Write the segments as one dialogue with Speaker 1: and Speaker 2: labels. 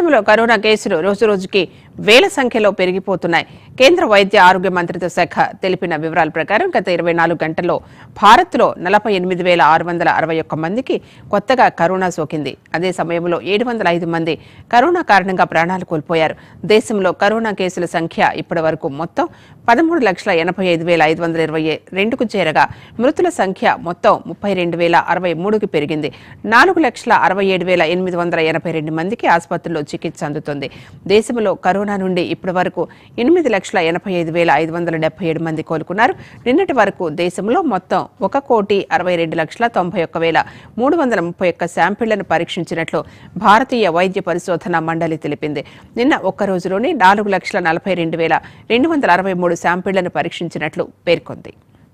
Speaker 1: దేశంలో కరోనా కేసులు రోజురోజుకి వేల సంఖ్యలో పెరిగిపోతున్నాయి. కేంద్ర వైద్య ఆరోగ్య మంత్రిత్వ శాఖ తెలిపిన వివరాల ప్రకారం గత 24 గంటల్లో భారత్లో 48,661 మందికి కొత్తగా కరోనా సోకింది. అదే సమయంలో 705 మంది కరోనా కారణంగా ప్రాణాలు కోల్పోయారు. దేశంలో కరోనా కేసుల సంఖ్య ఇప్పటి వరకు మొత్తం 13,85,522కు చేరగా మృతుల సంఖ్య మొత్తం 32,063కి పెరిగింది. 4,67,882 మందికి ఆసుపత్రుల్లో చికిత్స అందుతుంది. దేశంలో కరోనా నుండి ఇప్పటి వరకు 8,85,577 మంది కోలుకున్నారు. నిన్నటి వరకు దేశంలో మొత్తం 1,62,91,331 శాంపిళ్లను పరీక్షించినట్లు భారతీయ వైద్య పరిశోధన మండలి తెలిపింది. నిన్న ఒక్క రోజులోనే 4,42,263 శాంపిళ్లను పరీక్షించినట్లు పేర్కొంది.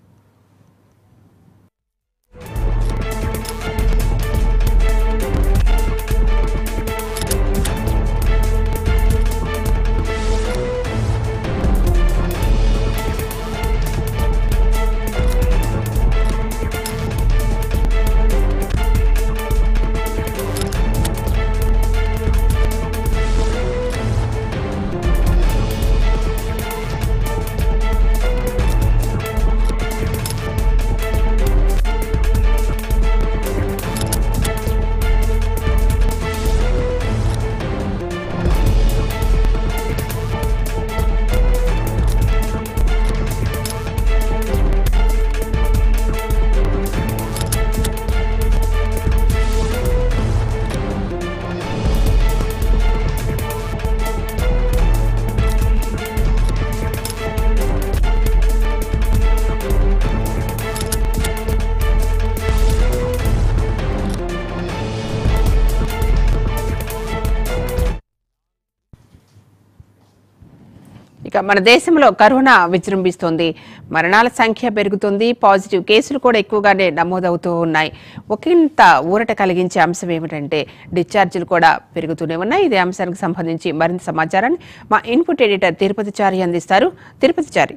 Speaker 1: ఇక మన దేశంలో కరోనా విజృంభిస్తోంది. మరణాల సంఖ్య పెరుగుతుంది. పాజిటివ్ కేసులు కూడా ఎక్కువగానే నమోదవుతూ ఉన్నాయి. ఒకంత ఊరట కలిగించే అంశం ఏమిటంటే డిశ్చార్జీలు కూడా పెరుగుతూనే ఉన్నాయి. ఇదే అంశానికి సంబంధించి మరింత సమాచారాన్ని మా ఇన్పుట్ ఎడిటర్ తిరుపతి చారి అందిస్తారు. తిరుపతి చారి,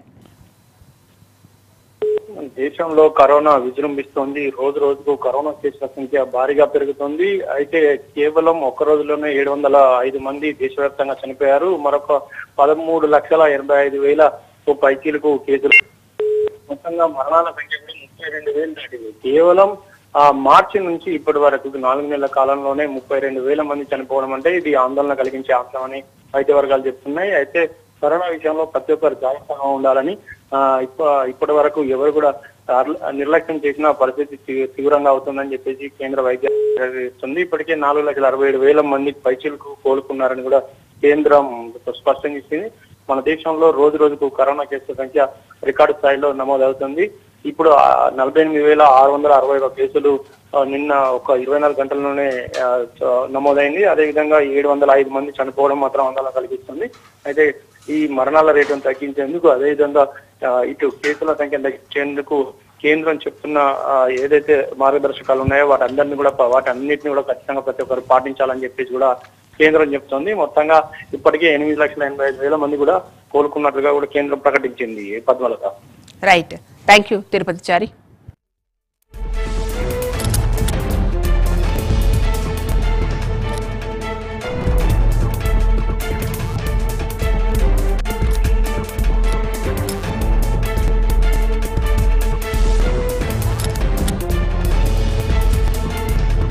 Speaker 2: దేశంలో కరోనా విజృంభిస్తోంది. రోజు రోజుకు కరోనా కేసుల సంఖ్య భారీగా పెరుగుతుంది. అయితే కేవలం ఒక్క రోజులోనే 705 మంది దేశవ్యాప్తంగా చనిపోయారు. మరొక 13,85,000 పైచీలకు కేసులు. మొత్తంగా మరణాల సంఖ్య కూడా 32,000 దాటింది. కేవలం మార్చి నుంచి ఇప్పటి వరకు 4 నెలల కాలంలోనే 32,000 మంది చనిపోవడం అంటే ఇది ఆందోళన కలిగించే అంశమని వైద్య వర్గాలు చెప్తున్నాయి. అయితే కరోనా విషయంలో ప్రతి ఒక్కరు జాగ్రత్తగా ఉండాలని ఇప్పటి వరకు ఎవరు కూడా నిర్లక్ష్యం చేసిన పరిస్థితి తీవ్రంగా అవుతుందని చెప్పేసి కేంద్ర వైద్య ఇస్తుంది. ఇప్పటికే 4,67,000 మంది పైచీలకు కోలుకున్నారని కూడా కేంద్రం స్పష్టం చేసింది. మన దేశంలో రోజు రోజుకు కరోనా కేసుల సంఖ్య రికార్డు స్థాయిలో నమోదవుతుంది. ఇప్పుడు 48,661 కేసులు నిన్న ఒక 24 గంటల్లోనే నమోదైంది. అదేవిధంగా 705 మంది చనిపోవడం మాత్రం ఆందోళన కలిగిస్తుంది. అయితే ఈ మరణాల రేటును తగ్గించేందుకు, అదేవిధంగా ఇటు కేసుల సంఖ్య తగ్గించేందుకు కేంద్రం చెప్తున్న ఏదైతే మార్గదర్శకాలు ఉన్నాయో వాటన్నిటిని కూడా ఖచ్చితంగా ప్రతి ఒక్కరు పాటించాలని చెప్పేసి కూడా కేంద్రం చెప్తోంది. మొత్తంగా ఇప్పటికే 8,85,000 మంది కూడా కోలుకున్నట్లుగా కూడా కేంద్రం ప్రకటించింది. Padmalatha.
Speaker 1: Right, thank you Tirupati Chari.